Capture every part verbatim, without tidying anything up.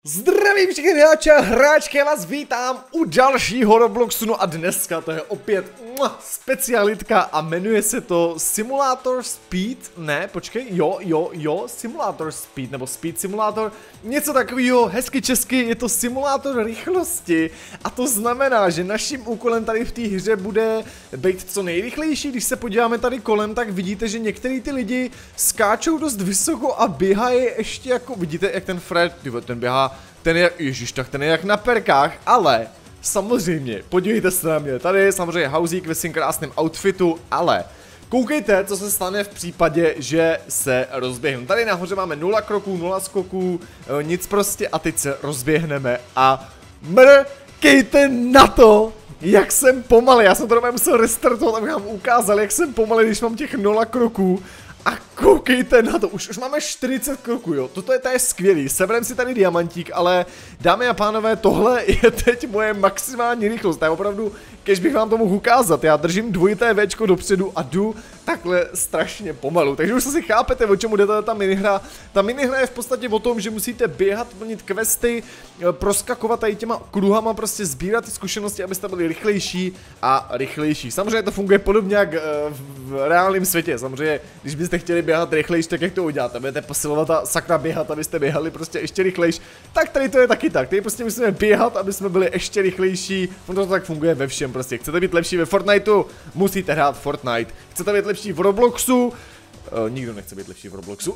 Zdravím všechny hráče a hráčky, já vás vítám u dalšího Robloxu, no a dneska to je opět mua, specialitka a jmenuje se to Simulator Speed, ne, počkej, jo, jo, jo, Simulator Speed, nebo Speed Simulator, něco takového, hezky česky, je to simulátor rychlosti a to znamená, že naším úkolem tady v té hře bude být co nejrychlejší. Když se podíváme tady kolem, tak vidíte, že některý ty lidi skáčou dost vysoko a běhají ještě jako, vidíte, jak ten Fred, tyvo, ten běhá. Ten je, ježiš, tak ten je jak na perkách, ale samozřejmě, podívejte se na mě, tady je samozřejmě Hauzík ve svým krásném outfitu, ale koukejte, co se stane v případě, že se rozběhnu. Tady nahoře máme nula kroků, nula skoků, nic prostě a teď se rozběhneme a mrkejte na to, jak jsem pomalý. Já jsem to doma musel restartovat, abych vám ukázal, jak jsem pomalý, když mám těch nula kroků. A koukejte na to, už, už máme čtyřicet kroků, jo, toto je, to je skvělý, seberem si tady diamantík, ale dámy a pánové, tohle je teď moje maximální rychlost, to je opravdu, když bych vám to mohl ukázat, já držím dvojité Včko dopředu a jdu takhle strašně pomalu, takže už si chápete, o čemu jde ta minihra. Ta minihra je v podstatě o tom, že musíte běhat, plnit questy, proskakovat tady těma kruhama, prostě sbírat ty zkušenosti, abyste byli rychlejší a rychlejší. Samozřejmě to funguje podobně jak v reálném světě, samozřejmě, když byste chtěli běhat rychlejš, tak jak to uděláte, budete posilovat a sakra běhat, abyste běhali prostě ještě rychlejš, tak tady to je taky tak, tady prostě musíme běhat, aby jsme byli ještě rychlejší, ono to tak funguje ve všem prostě, chcete být lepší ve Fortniteu, musíte hrát Fortnite, chcete být lepší v Robloxu, Uh, nikdo nechce být lepší v Robloxu,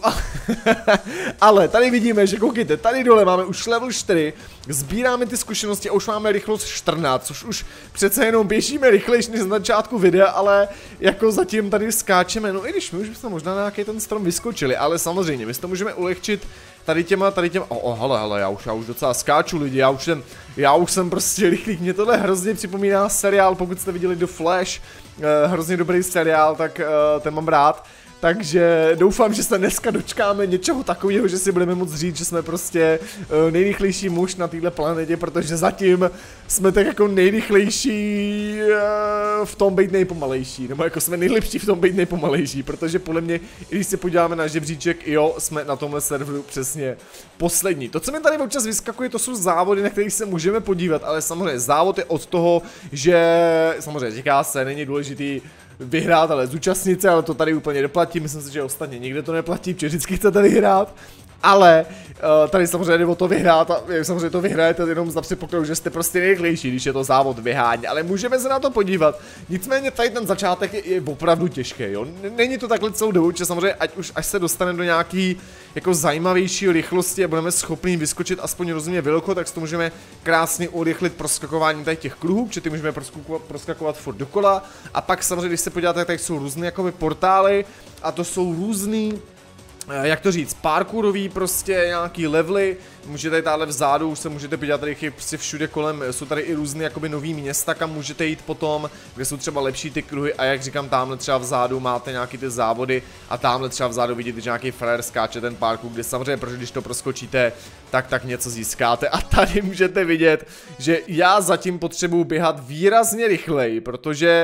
ale tady vidíme, že koukejte, tady dole máme už level čtyři, sbíráme ty zkušenosti a už máme rychlost čtrnáct, což už přece jenom běžíme rychlejší než na začátku videa, ale jako zatím tady skáčeme, no i když my už bychom možná na nějaký ten strom vyskočili, ale samozřejmě, my si to můžeme ulehčit tady těma, tady těma, oh, oh, hele, hele, já už, já už docela skáču lidi, já už jsem, já už jsem prostě rychlý, mě tohle hrozně připomíná seriál, pokud jste viděli The Flash, uh, hrozně dobrý seriál, tak uh, ten mám rád. Takže doufám, že se dneska dočkáme něčeho takového, že si budeme moct říct, že jsme prostě uh, nejrychlejší muž na této planetě, protože zatím jsme tak jako nejrychlejší uh, v tom být nejpomalejší, nebo jako jsme nejlepší v tom být nejpomalejší, protože podle mě, když se podíváme na žebříček, jo, jsme na tomhle serveru přesně poslední. To, co mi tady občas vyskakuje, to jsou závody, na kterých se můžeme podívat, ale samozřejmě závod je od toho, že samozřejmě říká se, není důležitý vyhrát, ale zúčastnit se, ale to tady úplně neplatí, myslím si, že ostatně nikde to neplatí, protože vždycky chcete vyhrát, ale uh, tady samozřejmě jde o to vyhrát a samozřejmě to vyhrajete jenom za předpokladu, že jste prostě nejrychlejší, když je to závod vyhání, ale můžeme se na to podívat, nicméně tady ten začátek je, je opravdu těžký, jo, není to takhle celou dobu, že samozřejmě ať už až se dostaneme do nějaký jako zajímavější rychlosti a budeme schopni vyskočit aspoň rozumně vyloko, tak si to můžeme krásně urychlit proskakováním tady těch kruhů, protože ty můžeme proskakovat, proskakovat furt dokola a pak samozřejmě, když se podíváte, tak jsou různé jakoby portály a to jsou různý, jak to říct, parkourový prostě nějaký levely, můžete tady táhle vzadu, už se můžete podívat, tady je prostě všude kolem, jsou tady i různé jakoby nový města, kam můžete jít potom, kde jsou třeba lepší ty kruhy a jak říkám, tamhle třeba vzadu máte nějaký ty závody a tamhle třeba vzadu vidíte, že nějaký frajer skáče ten parkour, kde samozřejmě, protože když to proskočíte, tak tak něco získáte a tady můžete vidět, že já zatím potřebuji běhat výrazně rychleji, protože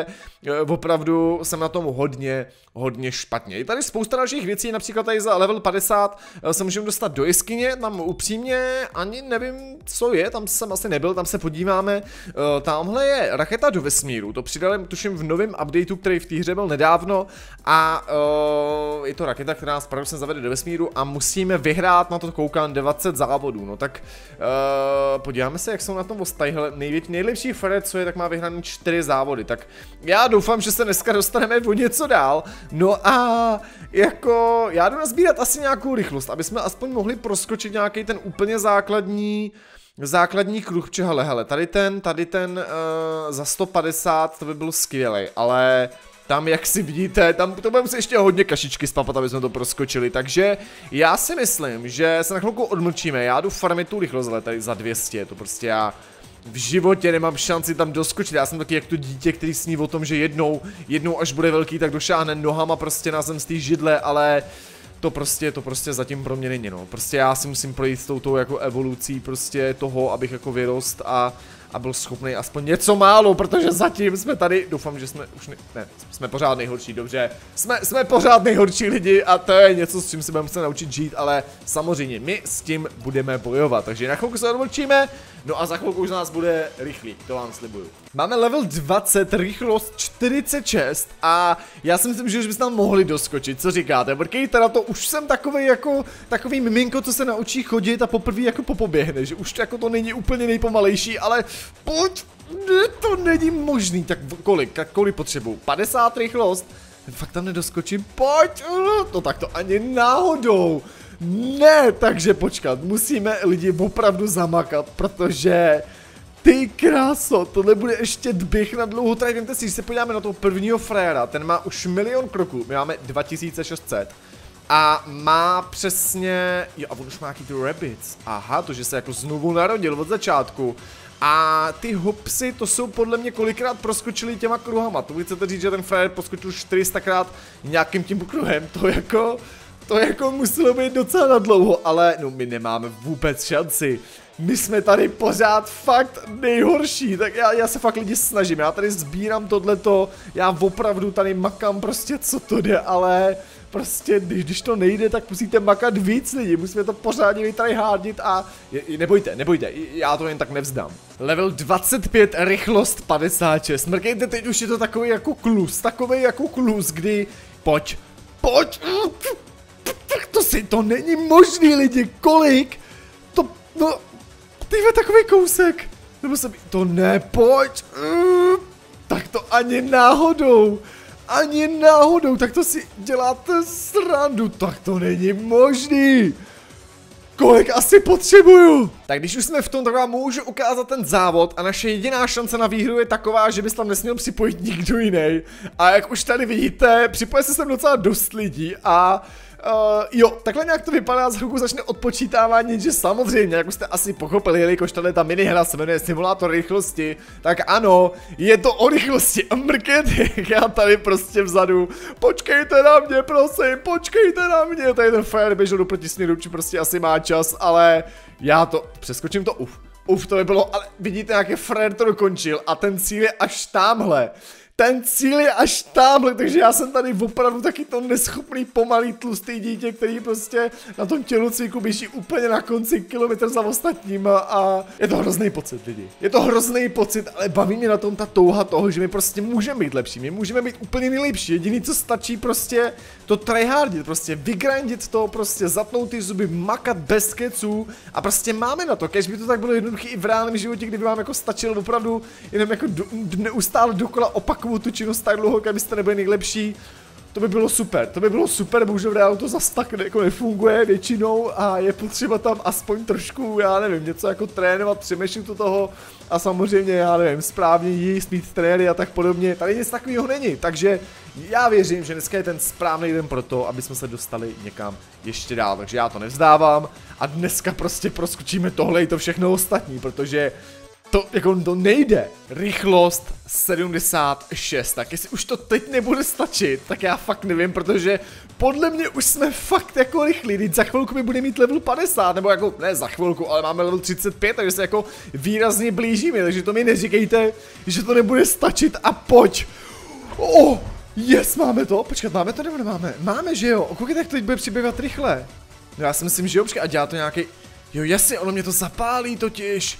opravdu jsem na tom hodně, hodně špatně. Je tady spousta dalších věcí, například tady za level padesát se můžeme dostat do jeskyně, tam upřímně ani nevím, co je, tam jsem asi nebyl, tam se podíváme. Tamhle je raketa do vesmíru, to přidali tuším v novém updateu, který v té hře byl nedávno a uh, je to raketa, která nás paradoxně zavede do vesmíru a musíme vyhrát, na to koukám, dvacet závodů, no tak uh, podíváme se, jak jsou na tom ostatní. Nejlepší Fred, co je, tak má vyhraný čtyři závody, tak já doufám, že se dneska dostaneme o něco dál, no a jako já jdu nazbírat asi nějakou rychlost, aby jsme aspoň mohli proskočit nějaký ten úplně základní základní kruh, protože hele, hele, tady ten, tady ten uh, za sto padesát, to by byl skvělej, ale tam, jak si vidíte, tam to budeme se ještě hodně kašičky spapat, aby jsme to proskočili, takže já si myslím, že se na chvilku odmlčíme, já jdu farmit tu rychlost, ale tady za dvě stě, to prostě já v životě nemám šanci tam doskočit, já jsem taky jak to dítě, který sní o tom, že jednou, jednou až bude velký, tak došáhne nohama prostě na zem z té židle, ale to prostě, to prostě zatím pro mě není, no. Prostě já si musím projít s touto jako evolucí prostě toho, abych jako vyrost a a byl schopný aspoň něco málo, protože zatím jsme tady, doufám, že jsme už ne, ne jsme pořád nejhorší, dobře, jsme, jsme pořád nejhorší lidi a to je něco, s čím se budeme muset naučit žít, ale samozřejmě my s tím budeme bojovat, takže na chvilku se odvlčíme, no a za chvilku už nás bude rychlý, to vám slibuju. Máme level dvacet, rychlost čtyřicet šest a já si myslím, že už byste tam mohli doskočit, co říkáte, protože teda to už jsem takový jako, takový miminko, co se naučí chodit a poprvé jako popoběhne, že už jako to není úplně nejpomalejší, ale pojď, ne, to není možný, tak kolik, tak kolik potřebuju, padesát rychlost, fakt tam nedoskočím, pojď, to tak to ani náhodou. Ne, takže počkat, musíme lidi opravdu zamakat, protože ty kráso, tohle bude ještě dběh na dlouhou trať. Vemte si, když se podíváme na toho prvního fréra, ten má už milion kroků, my máme dva tisíce šest set a má přesně, jo a on už má jaký ty rabbits, aha, to, že se jako znovu narodil od začátku. A ty hopsy, to jsou podle mě kolikrát proskočili těma kruhama, to chcete říct, že ten frér poskočil čtyři sta krát nějakým tím kruhem, to jako... To jako muselo být docela na dlouho, ale no my nemáme vůbec šanci. My jsme tady pořád fakt nejhorší, tak já, já se fakt lidi snažím, já tady sbírám tohleto, já opravdu tady makám prostě co to jde, ale prostě když, když to nejde, tak musíte makat víc lidi, musíme to pořádně vytryhardit a je, nebojte, nebojte, já to jen tak nevzdám. Level dvacet pět, rychlost padesát šest, mrkejte, teď už je to takový jako klus, takový jako klus, kdy pojď, pojď, tak to si, to není možný lidi, kolik, to, no, tyhle takový kousek, nebo se, to ne, pojď, uh, tak to ani náhodou, ani náhodou, tak to si děláte srandu, tak to není možný. Kolik asi potřebuju? Tak když už jsme v tom, tak vám můžu ukázat ten závod a naše jediná šance na výhru je taková, že bys tam nesměl připojit nikdo jiný. A jak už tady vidíte, připoje se sem docela dost lidí a... Uh, jo, takhle nějak to vypadá, za chvilku začne odpočítávání, že samozřejmě, jak už jste asi pochopili, jelikož tahle ta minihra se jmenuje simulátor rychlosti, tak ano, je to o rychlosti a mrket, já tady prostě vzadu, počkejte na mě, prosím, počkejte na mě, tady ten fire běžel do protisměru, či prostě asi má čas, ale já to, přeskočím to, uf, uf, to by bylo, ale vidíte, jak je Frér to dokončil a ten cíl je až tamhle. Ten cíl je až tamhle, takže já jsem tady opravdu taky to neschopný, pomalý, tlustý dítě, který prostě na tom tělocviku běží úplně na konci kilometr za ostatníma a je to hrozný pocit, lidi. Je to hrozný pocit, ale baví mě na tom ta touha toho, že my prostě můžeme být lepší, my můžeme být úplně nejlepší. Jediný, co stačí, prostě to tryhardit, prostě vygrindit to, prostě zatnout ty zuby, makat bez keců a prostě máme na to, kež by to tak bylo jednoduché i v reálném životě, kdyby vám jako stačilo opravdu jenom jako do, neustále dokola opakovat tu činnost tak dlouho, abyste nebyli nejlepší, to by bylo super, to by bylo super, bohužel v reálu to zas tak jako nefunguje většinou a je potřeba tam aspoň trošku, já nevím, něco jako trénovat, přemýšlet do toho a samozřejmě, já nevím, správně jíst, mít trény a tak podobně, tady nic takového není, takže já věřím, že dneska je ten správný den pro to, aby jsme se dostali někam ještě dál, takže já to nevzdávám a dneska prostě proskočíme tohle i to všechno ostatní, protože to jako to nejde. Rychlost sedmdesát šest, tak jestli už to teď nebude stačit, tak já fakt nevím, protože podle mě už jsme fakt jako rychlí, teď za chvilku mi bude mít level padesát, nebo jako, ne za chvilku, ale máme level třicet pět, takže se jako výrazně blížíme, takže to mi neříkejte, že to nebude stačit a pojď. Oh, yes, máme to, počkat, máme to nebo nemáme? Máme, že jo, koukejte, jak to teď bude přibývat rychle. No já si myslím, že jo, počkej, a dělá to nějaký, jo jasně, ono mě to zapálí totiž.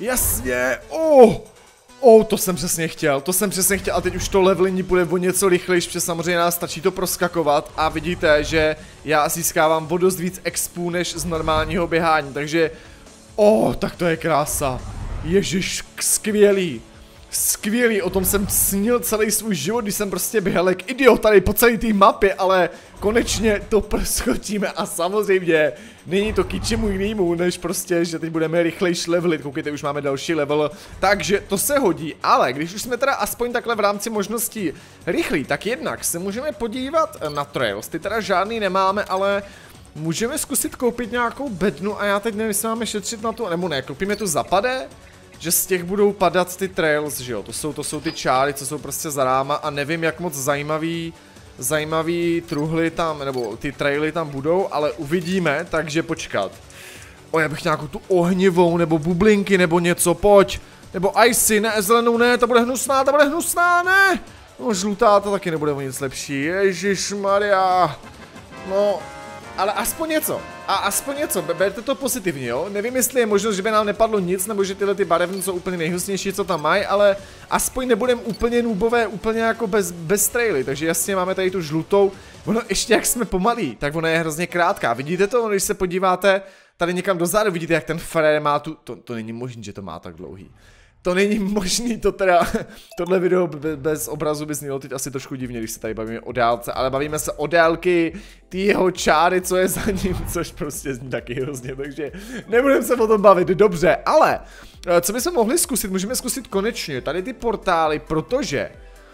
Jasně, oh, oh, to jsem přesně chtěl, to jsem přesně chtěl a teď už to levelení bude o něco rychlejší, protože samozřejmě nás stačí to proskakovat a vidíte, že já získávám o dost víc expů než z normálního běhání, takže, oh, tak to je krása, ježiš, skvělý. Skvělý, o tom jsem snil celý svůj život, když jsem prostě běhal jak idiot tady po celé té mapě, ale konečně to proskočíme a samozřejmě není to k ničemu jinému, než prostě, že teď budeme rychlejší levelit, koukejte, už máme další level, takže to se hodí, ale když už jsme teda aspoň takhle v rámci možností rychlí, tak jednak se můžeme podívat na trails, ty teda žádný nemáme, ale můžeme zkusit koupit nějakou bednu a já teď nevím, jestli máme šetřit na to, nebo ne, koupíme tu zapade? Že z těch budou padat ty trails, že jo, to jsou, to jsou ty čáry, co jsou prostě za náma a nevím, jak moc zajímavý, zajímavý truhly tam, nebo ty traily tam budou, ale uvidíme, takže počkat. O, já bych nějakou tu ohnivou, nebo bublinky, nebo něco, pojď, Nebo Icy, ne, zelenou ne, ta bude hnusná, ta bude hnusná, ne! No žlutá, to taky nebude o nic lepší, ježišmarja. No, ale aspoň něco. A aspoň něco, berte to pozitivně, jo? Nevím, jestli je možnost, že by nám nepadlo nic, nebo že tyhle ty barevny jsou úplně nejhnusnější, co tam mají, ale aspoň nebudeme úplně noobové, úplně jako bez, bez traily, takže jasně máme tady tu žlutou. Ono ještě jak jsme pomalí, tak ona je hrozně krátká, vidíte to, když se podíváte tady někam dozadu, vidíte jak ten Ferrer má tu, to, to není možné, že to má tak dlouhý. To není možný, to teda, tohle video bez, bez obrazu by znělo teď asi trošku divně, když se tady bavíme o dálce, ale bavíme se o délky ty jeho čáry, co je za ním, což prostě zní taky hrozně, takže nebudeme se o tom bavit, dobře, ale co bychom mohli zkusit, můžeme zkusit konečně tady ty portály, protože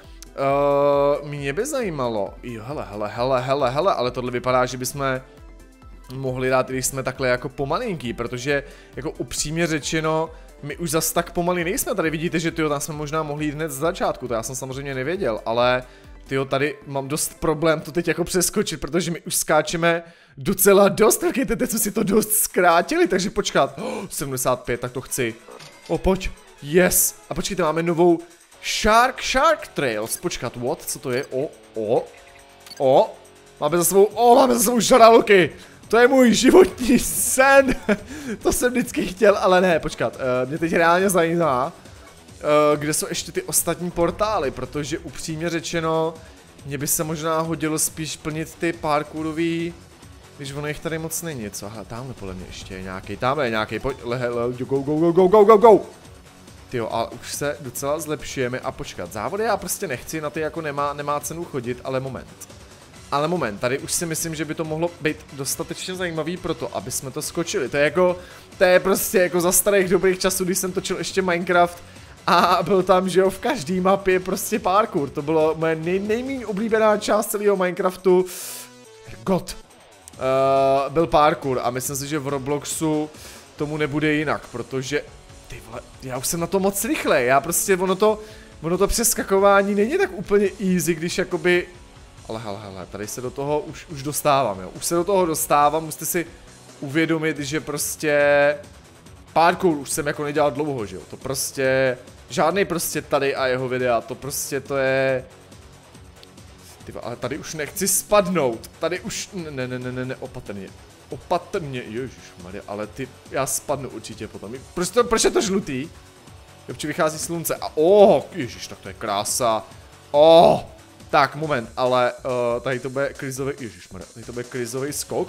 uh, mě by zajímalo, jo hele, hele, hele, hele, hele, ale tohle vypadá, že bychom mohli dát, když jsme takhle jako pomalinký, protože jako upřímně řečeno, my už zas tak pomalý nejsme, tady vidíte, že tyjo, tam jsme možná mohli jít hned z začátku, to já jsem samozřejmě nevěděl, ale tyjo, tady mám dost problém to teď jako přeskočit, protože my už skáčeme docela dost, takejte, teď jsme si to dost zkrátili, takže počkat, oh, sedmdesát pět, tak to chci, o, pojď, yes, a počkejte, máme novou Shark Shark Trails, počkat, what, co to je, o, o, o, máme za sebou, o, máme za sebou žraloky. To je můj životní sen, to jsem vždycky chtěl, ale ne, počkat, uh, mě teď reálně zajímá, uh, kde jsou ještě ty ostatní portály, protože upřímně řečeno, mě by se možná hodilo spíš plnit ty parkourový, když ono jich tady moc není, co, aha, tamhle podle mě ještě je nějaký, tamhle je nějaký, pojď, lehe, lehe, go, go, go, go, go, go, go, tyjo, ale už se docela zlepšujeme a počkat, závody já prostě nechci, na ty jako nemá, nemá cenu chodit, ale moment. Ale moment, tady už si myslím, že by to mohlo být dostatečně zajímavý pro to, aby jsme to skočili. To je jako, to je prostě jako za starých dobrých časů, když jsem točil ještě Minecraft a byl tam, že jo, v každý mapě prostě parkour. To bylo moje nej, nejméně oblíbená část celého Minecraftu. God. Uh, byl parkour a myslím si, že v Robloxu tomu nebude jinak, protože ty vole, já už jsem na to moc rychle. Já prostě, ono to, ono to přeskakování není tak úplně easy, když jakoby... Ale hele, hele, tady se do toho už, už dostávám, jo. Už se do toho dostávám, musíte si uvědomit, že prostě parkour už jsem jako nedělal dlouho, že jo. To prostě, žádnej prostě tady a jeho videa, to prostě to je... Tyva, ale tady už nechci spadnout, tady už, ne, ne, ne, ne, ne, opatrně. Opatrně, ježišmarja, ale ty, já spadnu určitě potom. Proč, to, proč je to žlutý? Jopči, vychází slunce a oh, ježiš, tak to je krása. Oh. Tak, moment, ale uh, tady to bude krizový, ježišmarja, tady to bude krizový skok.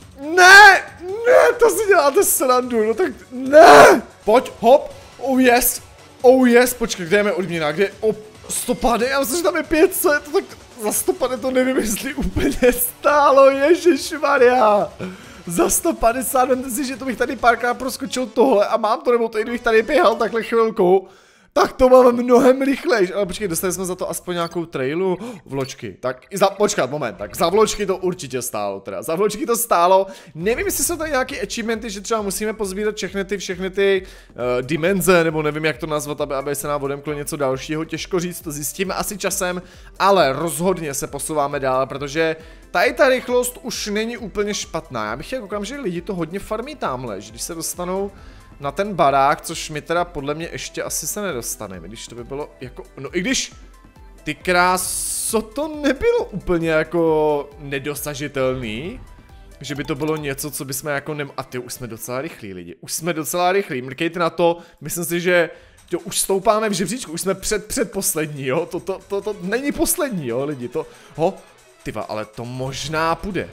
Ne, ne, to si děláte srandu, no tak ne. Pojď, hop, oh yes, oh yes, počkej, kde je odměna, kde je, oh, sto padesát, já myslím, že tam je pět set, tak za sto padesát to nevím, jestli úplně stálo, ježišmarja. Za sto padesát, vemte si, že to bych tady párkrát proskočil tohle a mám to, nebo to, kdybych tady běhal takhle chvilku. Tak to mám mnohem rychlejš, ale počkej, dostali jsme za to aspoň nějakou trailu, vločky, tak za, počkat, moment, tak za vločky to určitě stálo teda, za vločky to stálo, nevím, jestli jsou tady nějaké achievementy, že třeba musíme pozbírat všechny ty, všechny ty uh, dimenze, nebo nevím, jak to nazvat, aby, aby se nám odemklo něco dalšího, těžko říct, to zjistíme asi časem, ale rozhodně se posouváme dál, protože tady ta rychlost už není úplně špatná, já bych chtěl koukám, že lidi to hodně farmí tamhle, že když se dostanou na ten barák, což mi teda podle mě ještě asi se nedostaneme, když to by bylo jako, no i když, ty kráso, to nebylo úplně jako nedosažitelný, že by to bylo něco, co bychom jako nem... A ty, už jsme docela rychlí lidi, už jsme docela rychlí, mrkejte na to, myslím si, že to už stoupáme v žebříčku, už jsme před, předposlední, jo, to, to, to, to není poslední, jo, lidi, to, ho, tyva, ale to možná půjde,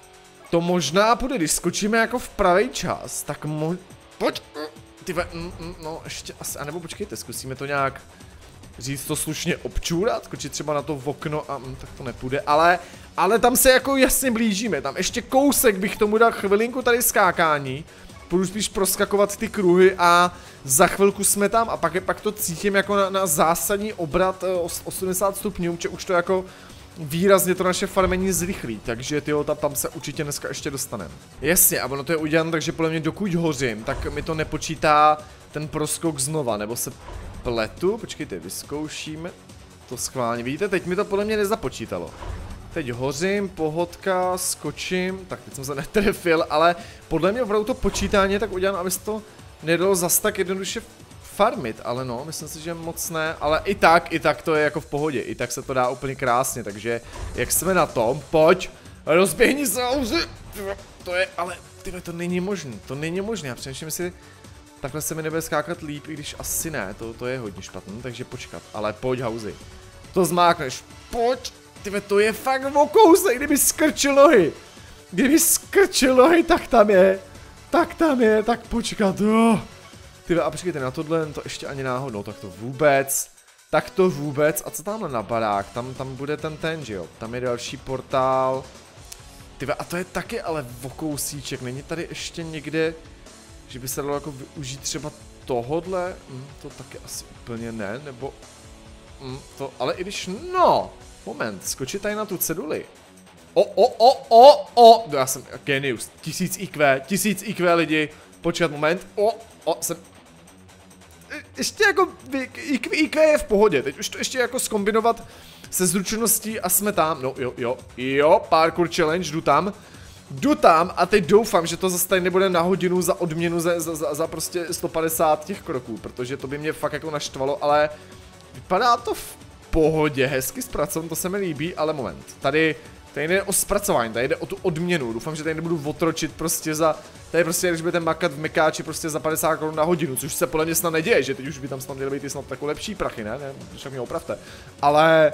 to možná půjde, když skočíme jako v pravý čas, tak mo... Pojď, tyve, no ještě asi, anebo počkejte, zkusíme to nějak říct to slušně občůrat, skočit třeba na to v okno a mm, tak to nepůjde, ale, ale tam se jako jasně blížíme, tam ještě kousek bych tomu dal chvilinku tady skákání, budu spíš proskakovat ty kruhy a za chvilku jsme tam a pak, je, pak to cítím jako na, na zásadní obrat osmdesát stupňů, že už to jako výrazně to naše farmení zrychlí, takže tyjo, tam se určitě dneska ještě dostaneme. Jasně, a ono to je udělané, takže podle mě dokud hořím, tak mi to nepočítá ten proskok znova, nebo se pletu, počkejte, vyzkoušíme to schválně, vidíte, teď mi to podle mě nezapočítalo. Teď hořím, pohodka, skočím, tak teď jsem se netrefil, ale podle mě opravdu to počítání je tak udělané, aby se to nedalo zas tak jednoduše nafarmit, ale no, myslím si, že moc ne, ale i tak, i tak to je jako v pohodě, i tak se to dá úplně krásně, takže jak jsme na tom, pojď, rozběhni se, to je, ale tyhle, to není možné, to není možné, já přemýšlím si, takhle se mi nebude skákat líp, i když asi ne, to, to je hodně špatné, takže počkat, ale pojď Hauzy, to zmákneš, pojď, tyhle, to je fakt o kousek, kdyby skrčil nohy, kdyby skrčil nohy, tak tam je, tak tam je, tak počkat, jo. Tyhle, a počkejte, na tohle to ještě ani náhodnou, tak to vůbec, tak to vůbec, a co tamhle na barák, tam, tam bude ten ten, že jo, tam je další portál, tyhle, a to je taky ale o kousíček, není tady ještě někde, že by se dalo jako využít třeba tohodle, hm, to taky asi úplně ne, nebo, hm, to, ale i když, no, moment, skočit tady na tu ceduli, o, o, o, o, o, no já jsem genius, tisíc I Q, tisíc I Q lidi, počkat moment, o, o, jsem, ještě jako, I Q je v pohodě, teď už to ještě jako zkombinovat se zručností a jsme tam, no jo, jo, jo, parkour challenge, jdu tam, jdu tam a teď doufám, že to zase tady nebude na hodinu za odměnu za, za, za, za prostě sto padesát těch kroků, protože to by mě fakt jako naštvalo, ale vypadá to v pohodě, hezky zpracovat, to se mi líbí, ale moment, tady, tady jde o zpracování, tady jde o tu odměnu, doufám, že tady nebudu otročit prostě za, tady prostě, když budete makat v mekáči prostě za padesát korun na hodinu, což se podle mě snad neděje, že teď už by tam snad měly být i snad takové lepší prachy, ne, ne, však mě opravte, ale,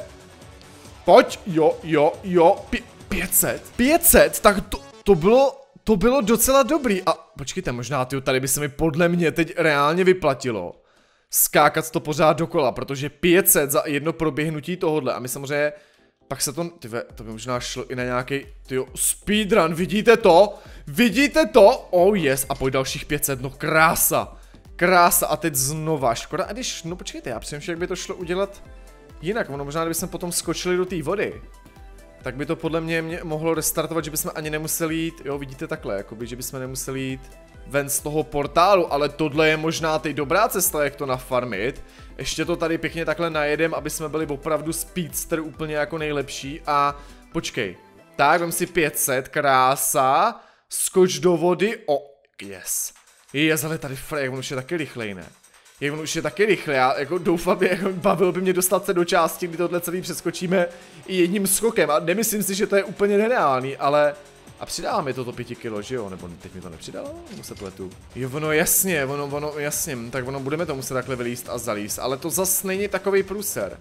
pojď, jo, jo, jo, pět set, pět set, tak to, to bylo, to bylo docela dobrý a počkejte, možná tyjo, tady by se mi podle mě teď reálně vyplatilo skákat to pořád dokola, protože pět set za jedno proběhnutí tohodle a my samozřejmě pak se to, tyve, to by možná šlo i na nějaký, tyjo, speedrun, vidíte to? Vidíte to? Oh yes, a pojď dalších pět set, no krása, krása a teď znova, škoda, a když, no počkejte, já přemýšlím, jak by to šlo udělat jinak, ono možná, kdybychom potom skočili do té vody, tak by to podle mě, mě mohlo restartovat, že bychom ani nemuseli jít, jo, vidíte takhle, jakoby, že bychom nemuseli jít ven z toho portálu, ale tohle je možná teď dobrá cesta, jak to nafarmit. Ještě to tady pěkně takhle najedem, aby jsme byli opravdu speedster úplně jako nejlepší a počkej, tak vem si pět set, krása, skoč do vody, o, yes, je, ale tady Frey, on už je taky rychlej, ne? Jak on už je taky rychle, já jako doufám, jako bavilo by mě dostat se do části, kdy tohle celý přeskočíme i jedním skokem a nemyslím si, že to je úplně nereálný, ale a přidává mi toto pěti kilo, že jo, nebo teď mi to nepřidalo, nebo se pletu. Jo, ono jasně, ono, ono jasně, tak ono budeme to muset takhle vylíst a zalíst, ale to zas není takovej průser.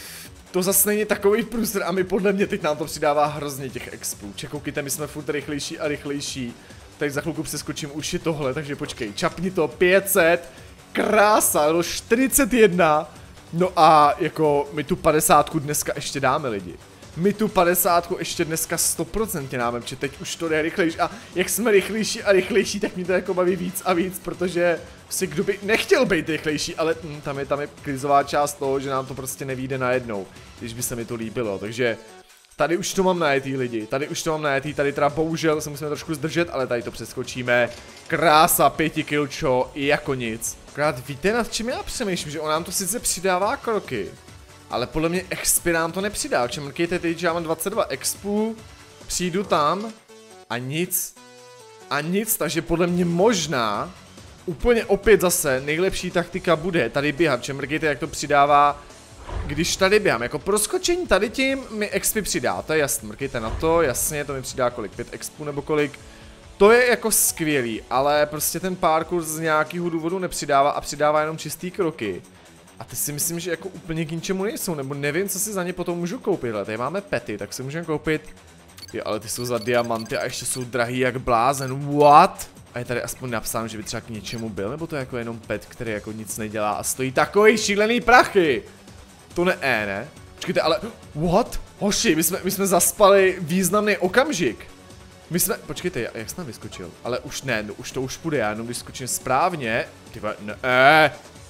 To zas není takový průser a my podle mě teď nám to přidává hrozně těch expů. Čekoukejte, my jsme furt rychlejší a rychlejší, tady za chvilku přeskočím už i tohle, takže počkej, čapni to, pět set. Krása, do čtyřicet jedna, no a jako my tu padesátku dneska ještě dáme lidi. My tu padesátku ještě dneska sto procent dáme, protože teď už to jde rychlejší a jak jsme rychlejší a rychlejší, tak mě to jako baví víc a víc, protože si kdo by nechtěl být rychlejší, ale hm, tam je tam je krizová část toho, že nám to prostě nevyjde najednou, když by se mi to líbilo, takže tady už to mám najetý lidi, tady už to mám najetý, tady teda bohužel se musíme trošku zdržet, ale tady to přeskočíme. Krása, pěti kilčo, jako nic. Krát víte, nad čím já přemýšlím, že on nám to sice přidává kroky, ale podle mě expy nám to nepřidá, či mrkejte teď, že já mám dvacet dva expů, přijdu tam a nic, a nic, takže podle mě možná, úplně opět zase, nejlepší taktika bude tady běhat, či mrkejte, jak to přidává. Když tady běhám, jako proskočení tady tím mi expy přidá, to je jasný, mrkejte na to, jasně, to mi přidá kolik, pět expů nebo kolik. To je jako skvělý, ale prostě ten parkour z nějakého důvodu nepřidává a přidává jenom čistý kroky. A ty si myslím, že jako úplně k ničemu nejsou, nebo nevím, co si za ně potom můžu koupit, ale tady máme pety, tak si můžeme koupit. Jo, ale ty jsou za diamanty a ještě jsou drahý jak blázen, what? A je tady aspoň napsáno, že by třeba k něčemu byl, nebo to je jako jenom pet, který jako nic nedělá a stojí takový šílený prachy. To ne, e, ne? Počkejte, ale, what? Hoši, my jsme, my jsme zaspali významný okamžik. My jsme, počkejte, jak jsem vyskočil? Ale už ne, no, už to už půjde, já jenom vyskočím správně. Tyba, ne.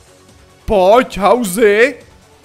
Pojď, Hauzy.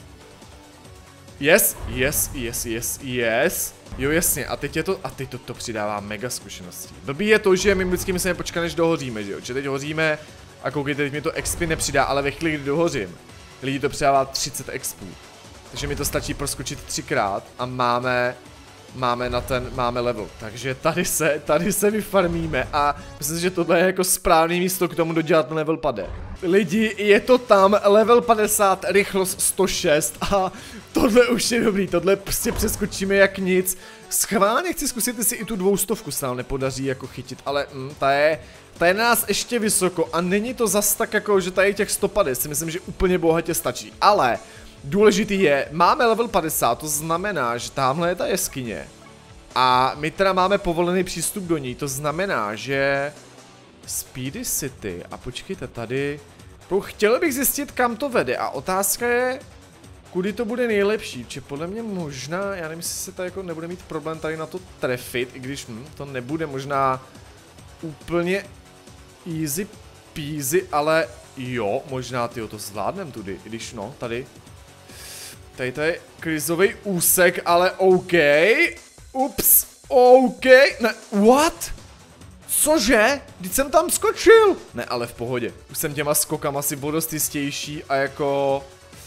Yes, yes, yes, yes, yes. Jo, jasně, a teď je to, a teď to, to přidává mega zkušeností. Blbý je to, že my vždycky musíme počkat, než dohoříme, že jo? Že teď hoříme a koukejte, teď mi to expy nepřidá, ale ve chvíli, kdy dohořím, lidi to přidává třicet expů. Takže mi to stačí proskočit třikrát a máme máme na ten, máme level. Takže tady se, tady se vyfarmíme a myslím si, že tohle je jako správný místo k tomu dodělat ten level pade. Lidi, je to tam, level padesát, rychlost sto šest a tohle už je dobrý, tohle prostě přeskočíme jak nic. Schválně chci zkusit, jestli i tu dvoustovku se nám nepodaří jako chytit, ale mm, ta je, ta je na nás ještě vysoko a není to zas tak jako, že tady těch sto padesát si myslím, že úplně bohatě stačí, ale důležitý je, máme level padesát, to znamená, že tamhle je ta jeskyně a my teda máme povolený přístup do ní, to znamená, že Speedy City a počkejte tady, chtěl bych zjistit, kam to vede a otázka je, kudy to bude nejlepší, či podle mě možná, já nevím, jestli se tady jako nebude mít problém tady na to trefit, i když hm, to nebude možná úplně easy peasy, ale jo, možná tyjo, to zvládnem tudy, i když no, tady, tady to je krizový úsek, ale OK, ups, OK, ne, what? Cože? Vždyť jsem tam skočil! Ne, ale v pohodě, už jsem těma skokama si o dost jistější a jako...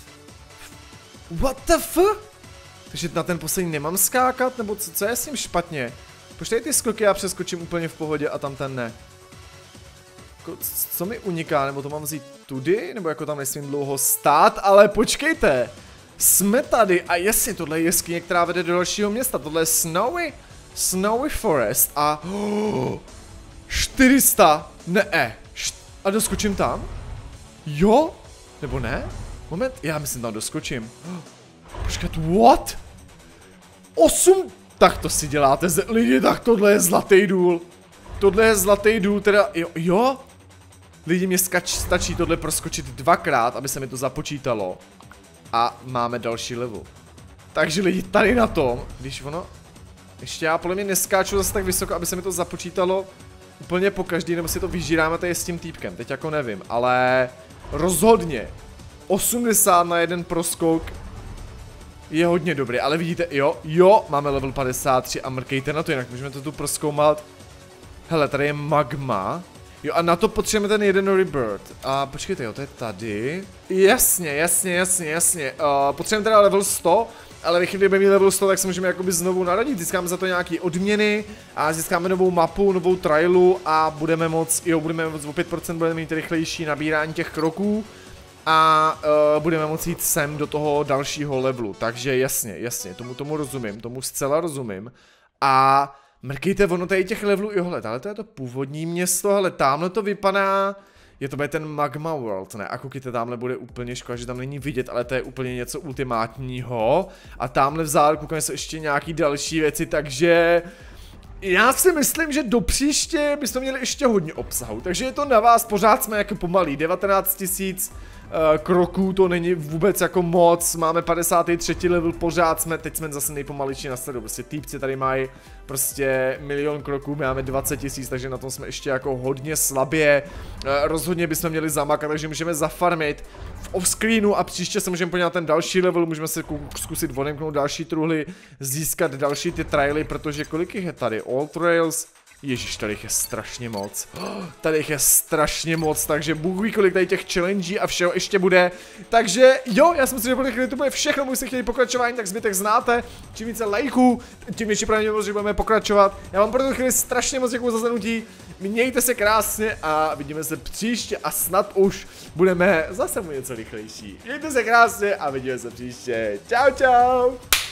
What the fuck? Takže na ten poslední nemám skákat, nebo co, co je s tím špatně? Počkej ty skoky, já přeskočím úplně v pohodě a tam ten ne. Ko, co mi uniká, nebo to mám vzít tudy, nebo jako tam nesmím dlouho stát, ale počkejte. Jsme tady a jasně, tohle je jeskyně, která vede do dalšího města, tohle je Snowy, Snowy Forest a... Oh, čtyři sta, ne, a doskočím tam? Jo? Nebo ne? Moment, já myslím tam doskočím. Počkat, what? osm? Tak to si děláte ze lidi, tak tohle je zlatý důl. Tohle je zlatý důl, teda, jo, jo? Lidi, mě skač, stačí tohle proskočit dvakrát, aby se mi to započítalo. A máme další level. Takže lidi, tady na tom, když ono... Ještě já podle mě neskáču zase tak vysoko, aby se mi to započítalo úplně po každý, nebo si to vyžíráme tady s tím týpkem, teď jako nevím, ale rozhodně osmdesát na jeden proskok je hodně dobrý, ale vidíte, jo, jo, máme level padesát tři a mrkejte na to, jinak můžeme to tu proskoumat. Hele, tady je magma. Jo, a na to potřebujeme ten jeden rebirth. A počkejte, jo, to je tady. Jasně, jasně, jasně, jasně. Uh, potřebujeme teda level sto, ale ve chvíli, kdyby mít level sto, tak se můžeme jakoby znovu narodit. Získáme za to nějaký odměny a získáme novou mapu, novou trailu a budeme moc, jo, budeme moc o pět procent budeme mít rychlejší nabírání těch kroků. A uh, budeme moci jít sem do toho dalšího levelu, takže jasně, jasně, tomu tomu rozumím, tomu zcela rozumím. A mrkejte, ono tady těch levelů, jo, hele, tohle to je to původní město, ale tamhle to vypadá, je to bude ten Magma World, ne, a koukejte, tamhle bude úplně škoda, že tam není vidět, ale to je úplně něco ultimátního. A tamhle vzadu koukám, jsou ještě nějaký další věci, takže... Já si myslím, že do příště bychom měli ještě hodně obsahu, takže je to na vás, pořád jsme jako pomalý, devatenáct tisíc uh, kroků, to není vůbec jako moc, máme padesátý třetí level, pořád jsme, teď jsme zase nejpomalejší na sledu, prostě týpci tady mají prostě milion kroků, my máme dvacet tisíc, takže na tom jsme ještě jako hodně slabě, uh, rozhodně bychom měli zamakat, takže můžeme zafarmit v offscreenu a příště se můžeme podívat na ten další level, můžeme se zkusit odemknout další truhly, získat další ty traily, protože kolik jich je tady? All Trails, ježiš, tady jich je strašně moc, tady jich je strašně moc, takže bůh ví, kolik tady těch challenge a všeho ještě bude, takže jo, já si myslím, že pro chvíli to bude všechno, můžete chtěli pokračování, tak zbytek znáte, čím více lajků, tím větší pravděpodobnost, že budeme pokračovat, já vám pro tu chvíli strašně moc děkuji za zhlédnutí, mějte se krásně a vidíme se příště a snad už budeme zase něco rychlejší, mějte se krásně a vidíme se příště, čau čau.